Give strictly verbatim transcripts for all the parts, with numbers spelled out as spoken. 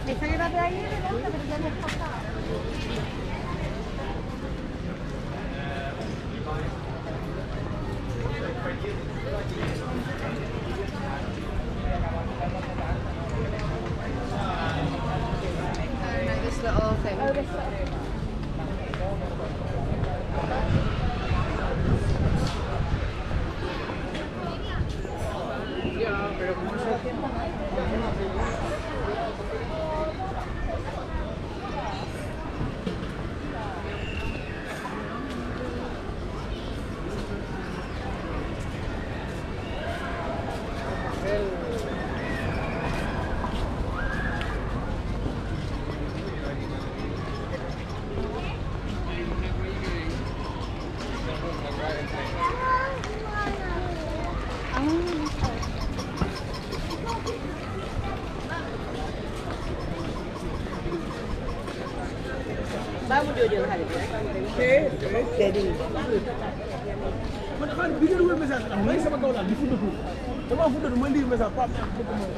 Esa que era de ahí era la otra, pero ya no está. This little thing. Oh, this little. Ya, pero como es el tiempo, Jadi, mana kan bikin dulu message, orang sama kau lah, di foto tu, sama foto tu mandi message, apa yang foto mana?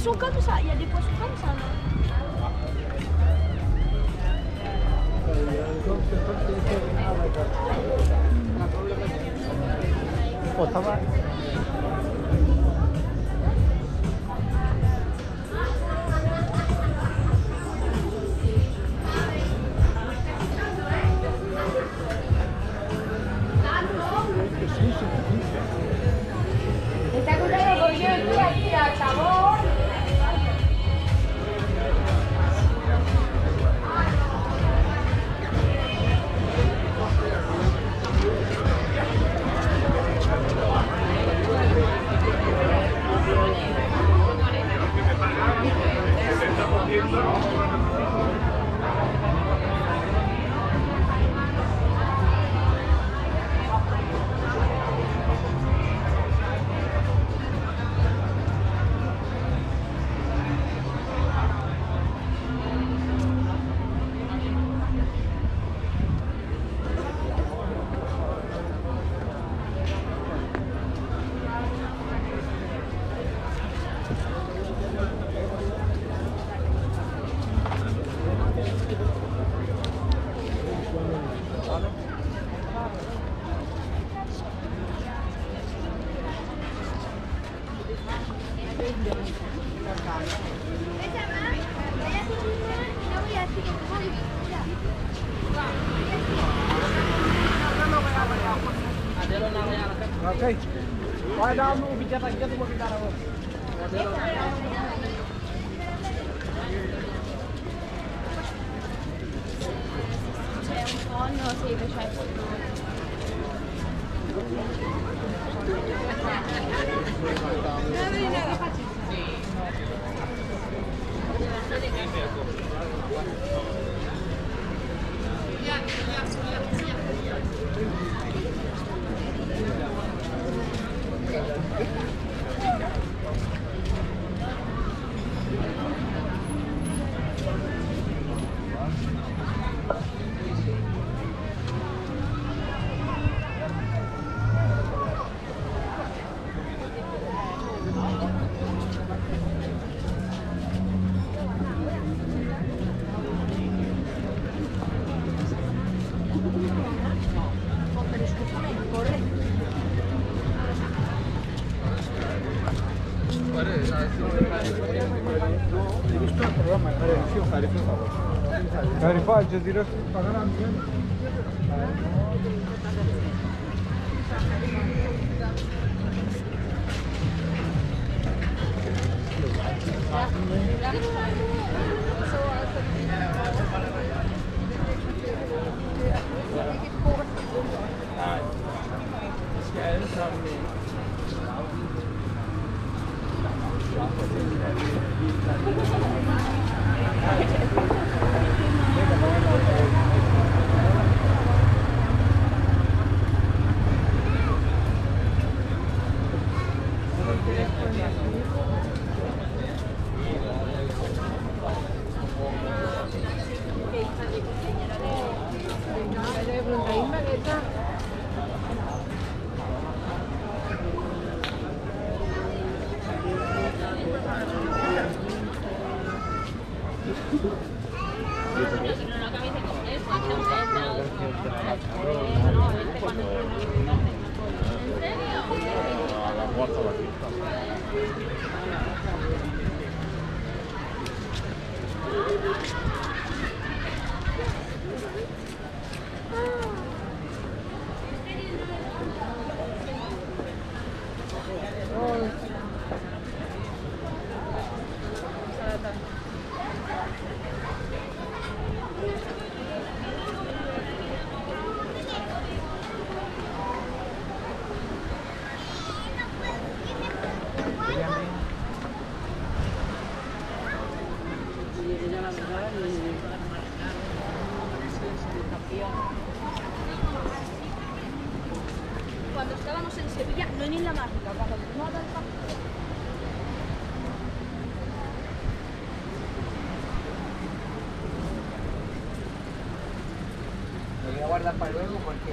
poissons comme ça, il y a des poissons comme ça, non? Oh, ça va. Está contando porque yo estoy aquí al sabor. Ok. Vai dar um vídeo aqui, eu vou ficar agora. C'è un tonno, sì, che c'è. Care face direct pagarea mie? Cuando estábamos en Sevilla, no en la mágica, cuando no del Lo voy a guardar para luego porque...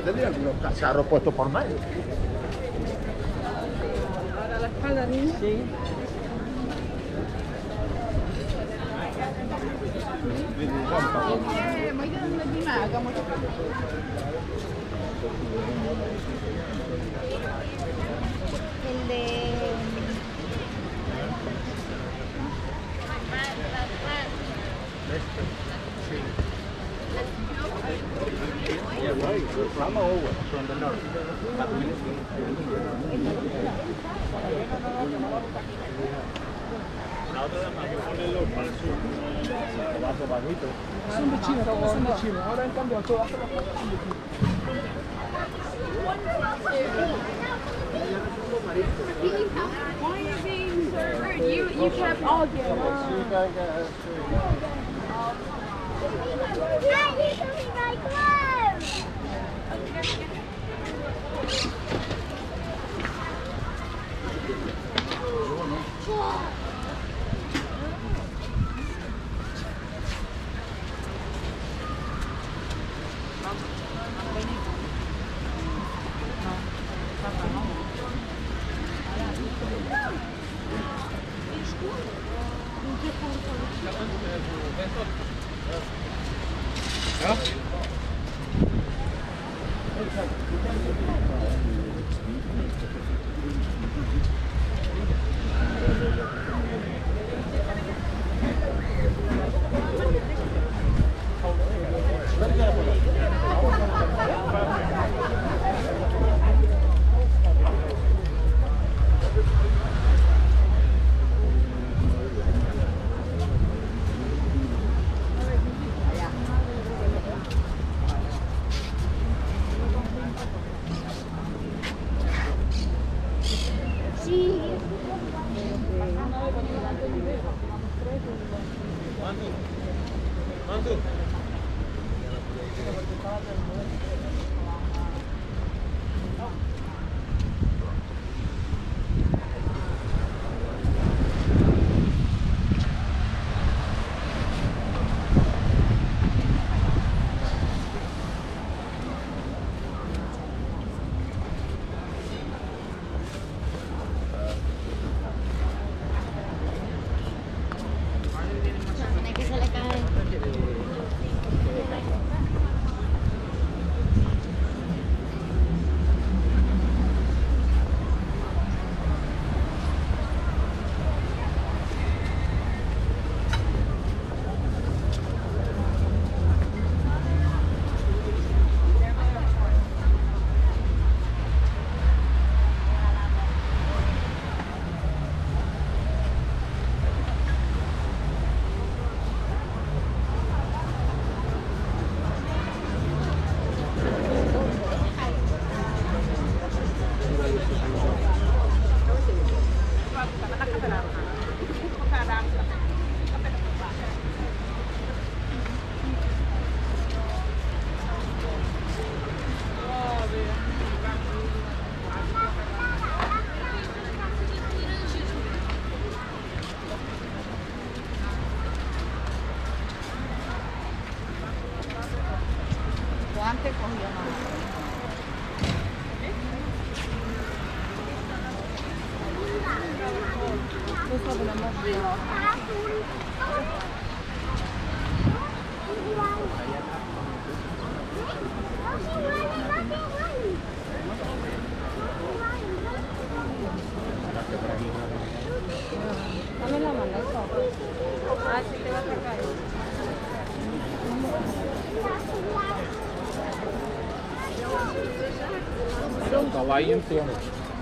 tendrían los cacharros puestos por medio. Ahora la espalda, niña. Sí. Eh, muy bien, muy bien, hagamos. El de... Yeah, right. From over, from the north. Son de China, todos son de China. Ahora en cambio todas las cosas son de China. Why are you being so rude? You, you kept arguing. Daddy, give me my clothes! Antes cogió más. Eso que lo hemos visto. Dame la mano, eso. Ah, sí te va a sacar. Era un caballo en pie.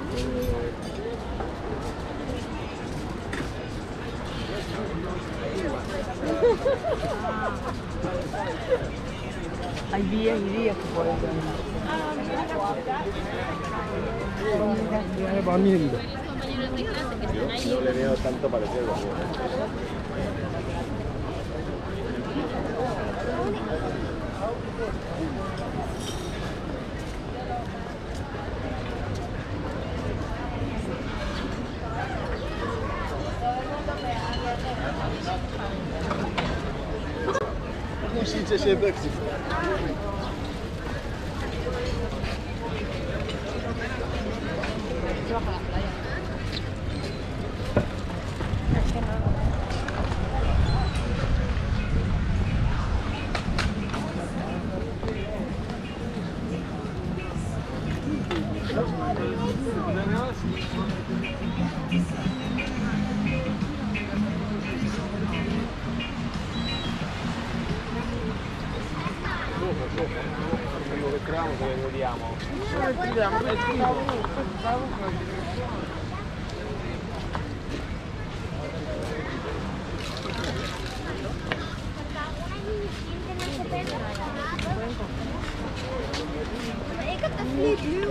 Hay días y días que por eso. Viaje para mil. Yo no le veo tanto parecido. Musicie się w Meksyku. se baja a las playas. Entriamo che vediamo. Ik heb een vlieg.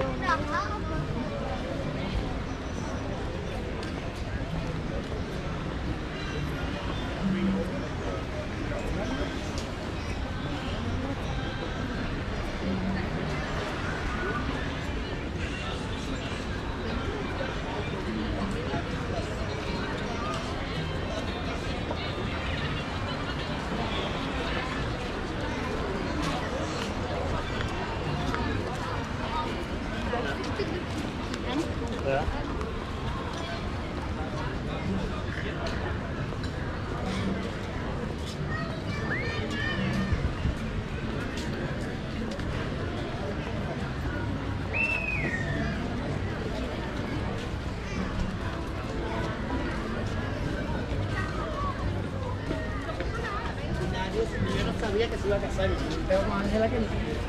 Ja. Yo no sabía que se iba a casar. Pero con Ángela que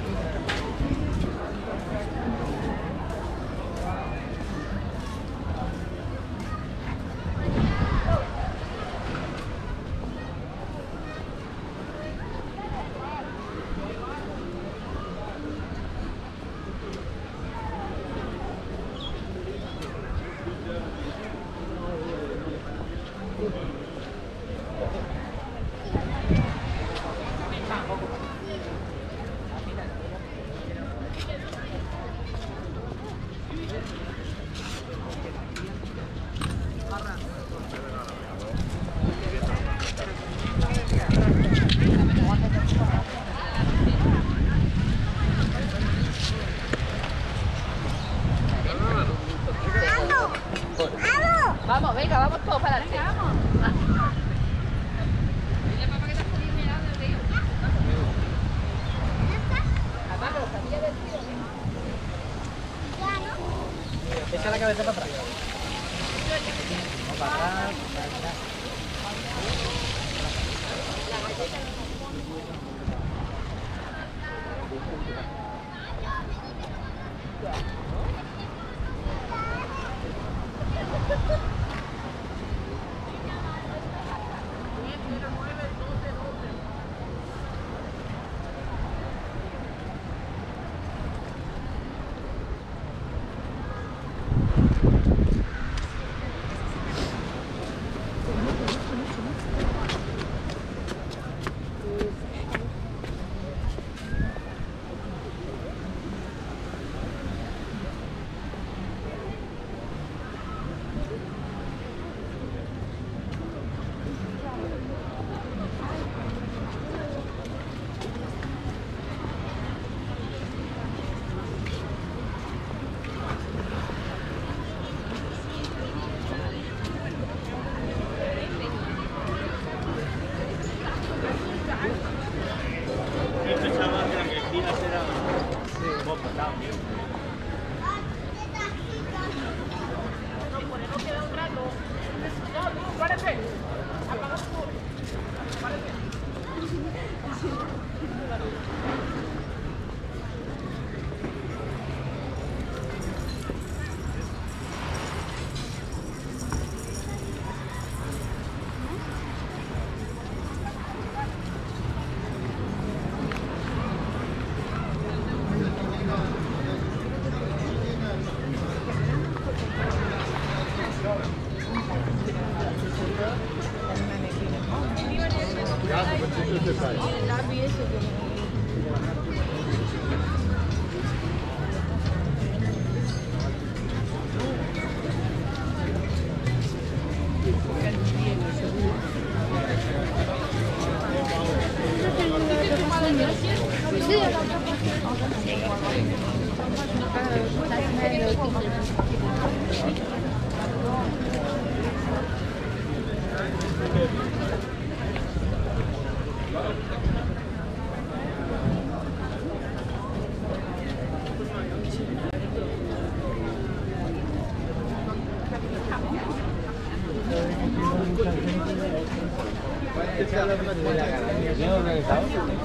Vamos, venga, vamos todos para adelante. Vamos. Dile papá que te has comido helado del río. Papá, pero sabía del río. echa la cabeza para atrás. Vamos para atrás, para atrás. ¿Bien organizado?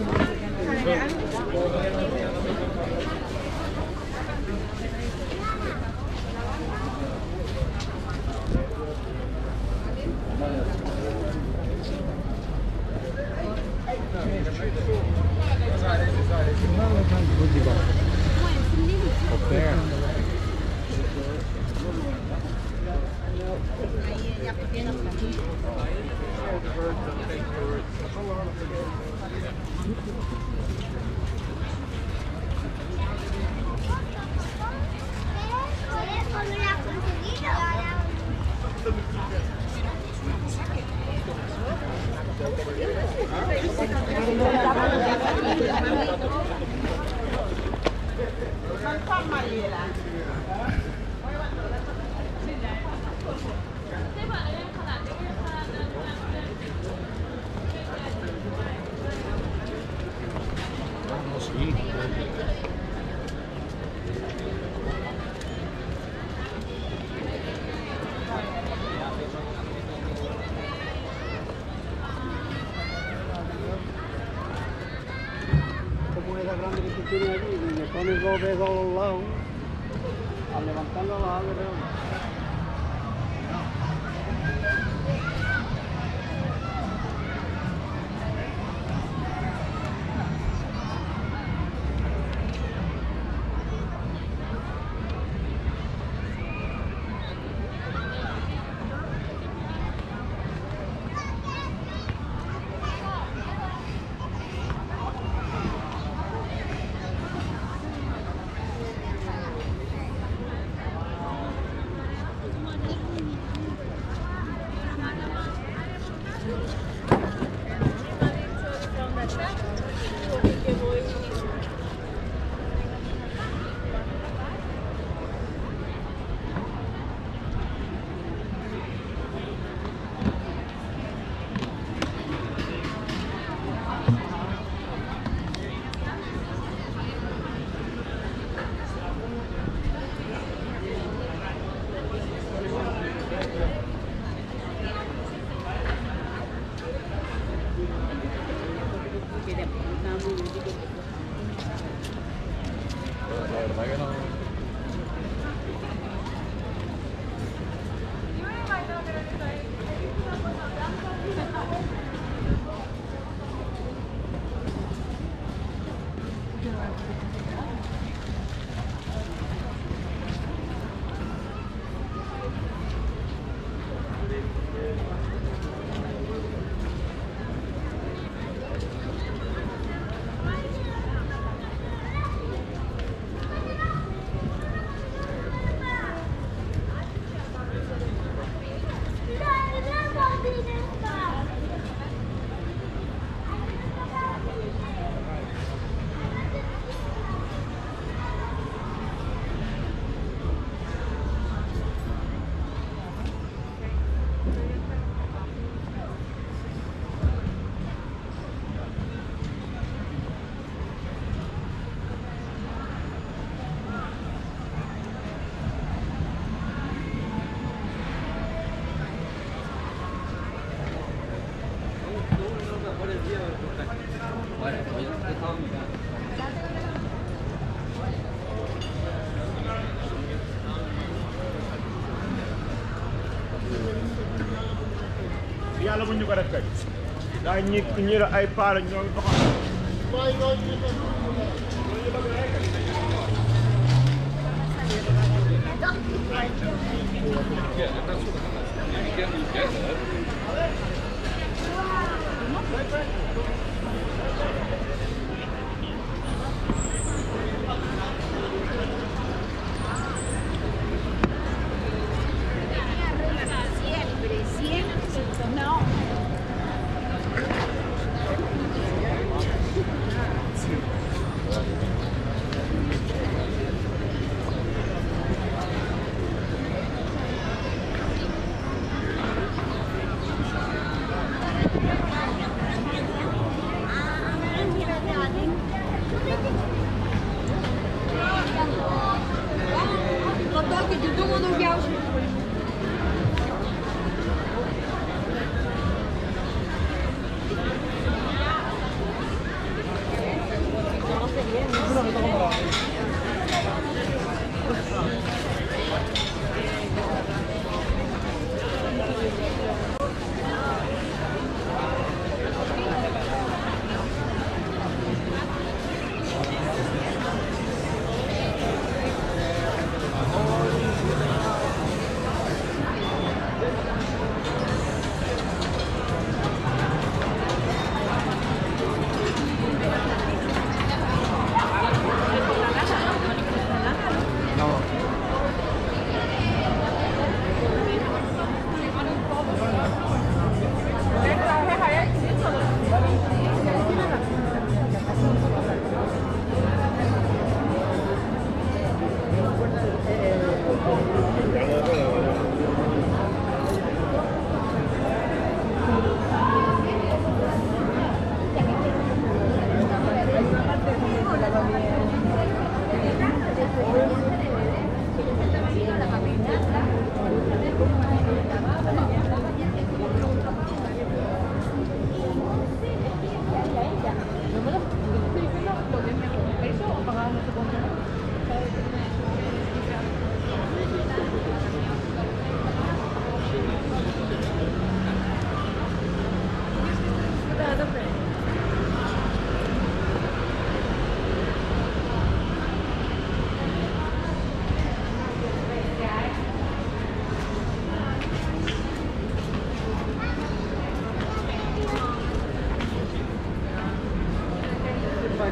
Como esa grande que tú tienes aquí, y le pones dos dedos a los lados, al levantarlo a los lados redondos. Bueno, pues yo estaba en mi casa. yàlla bu ñu ko def kay daa ñi ñi la ay paar ñoo ngi doxal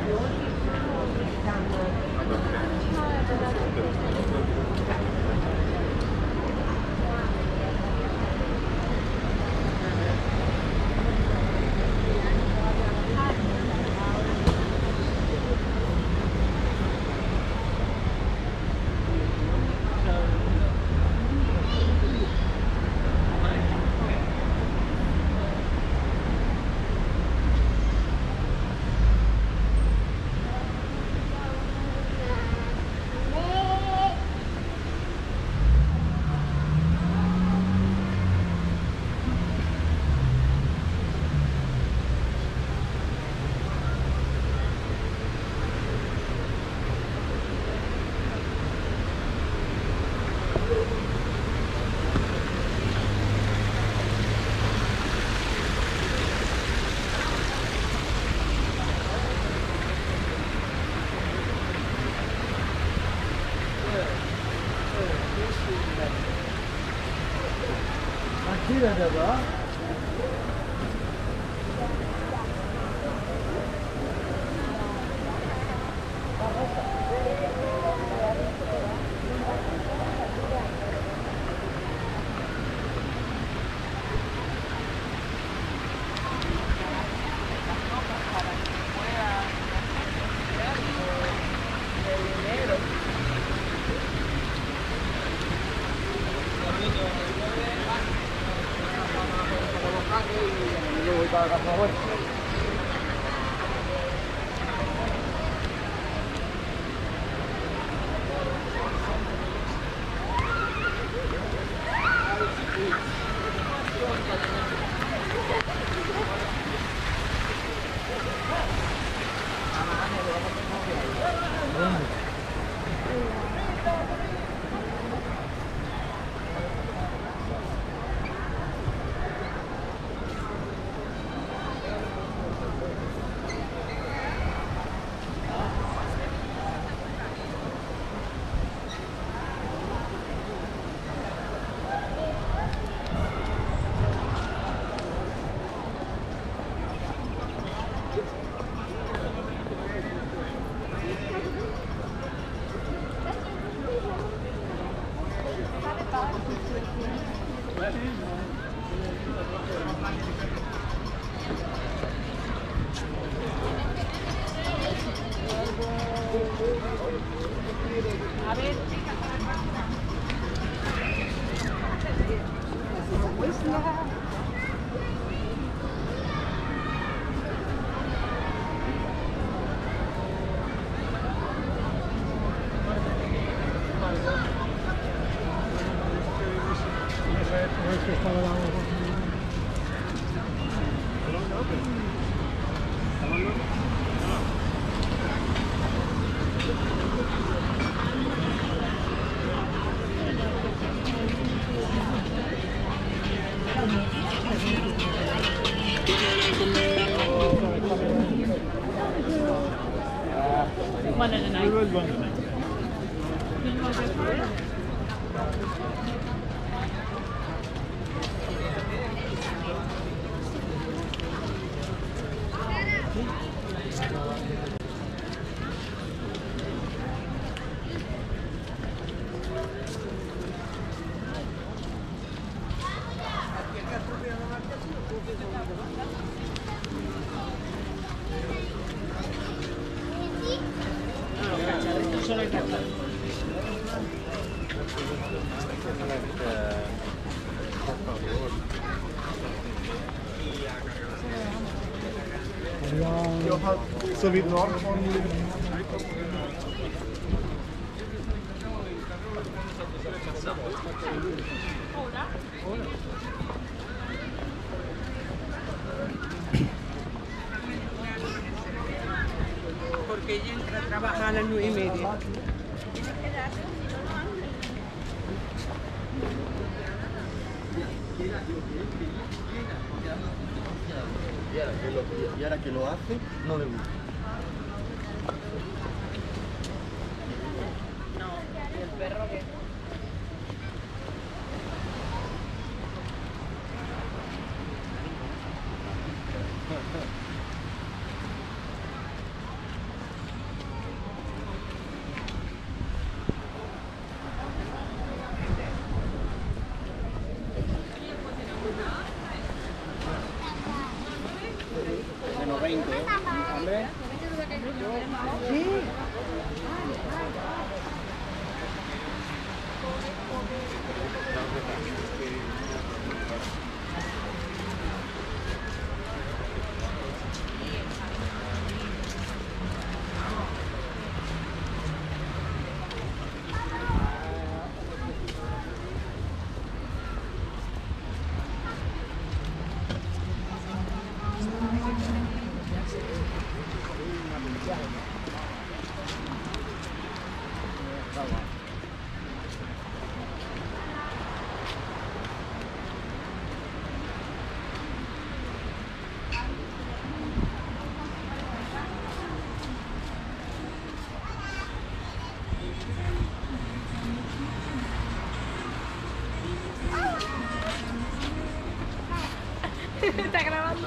Aquí ada apa? One of the night. Solo hay cacao. Så vidt nok. Porque ella entra a trabajar a las nueve y media. Y ahora que lo, y ahora que lo hace, no le gusta. No, ¿y el perro qué? veinte. Hombre. Sí. Está grabando.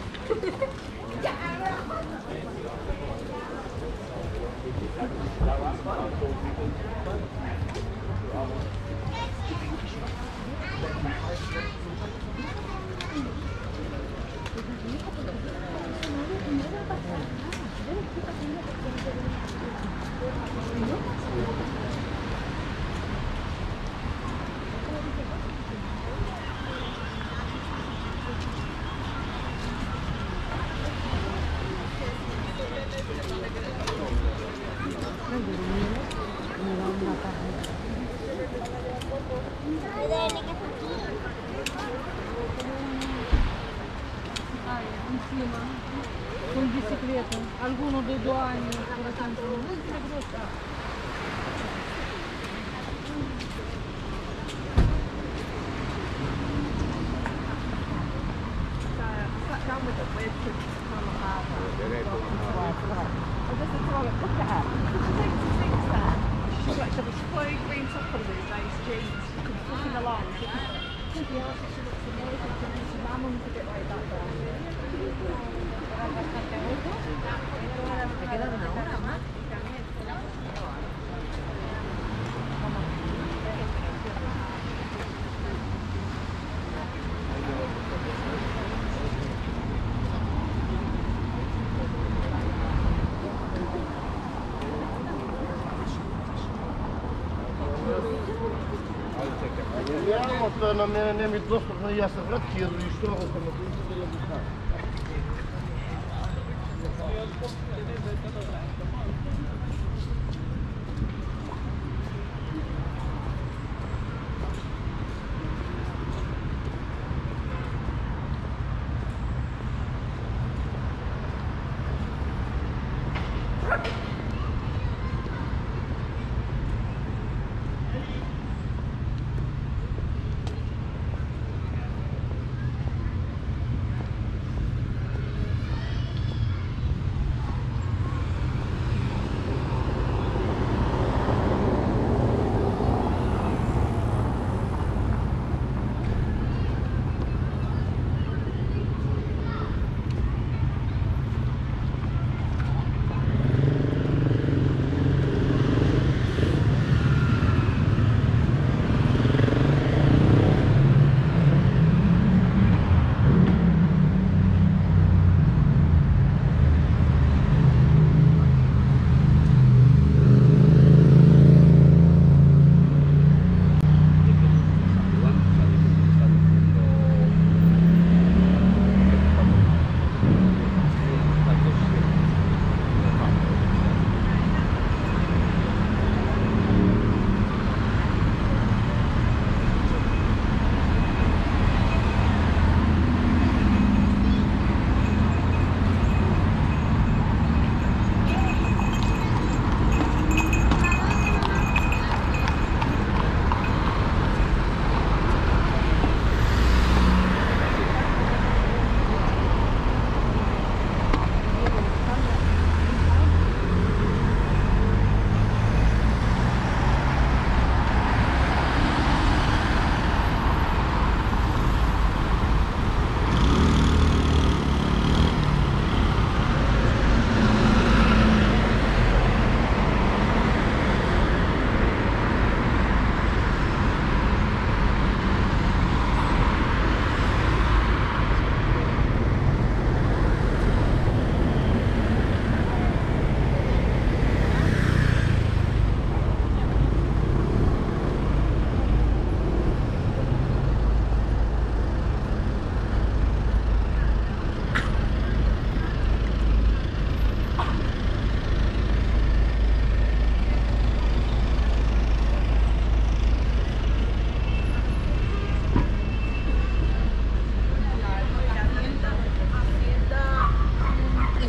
Con bicicleta, alguno dei due anni, per esempio, non si grossa. Sat down with the weird kids on the harbour. I just said to her, look at her. She takes the things there. She's like, she's flowy green top on these nice jeans. She comes flicking along. She goes, yeah, she looks amazing. She my mum's a bit like that there. Te queda una hora más. Ja, want uh, dan neem je het los van de eerste vratje, dus je storen van de politie te gaan.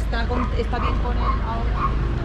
está, con- está bien con él ahora.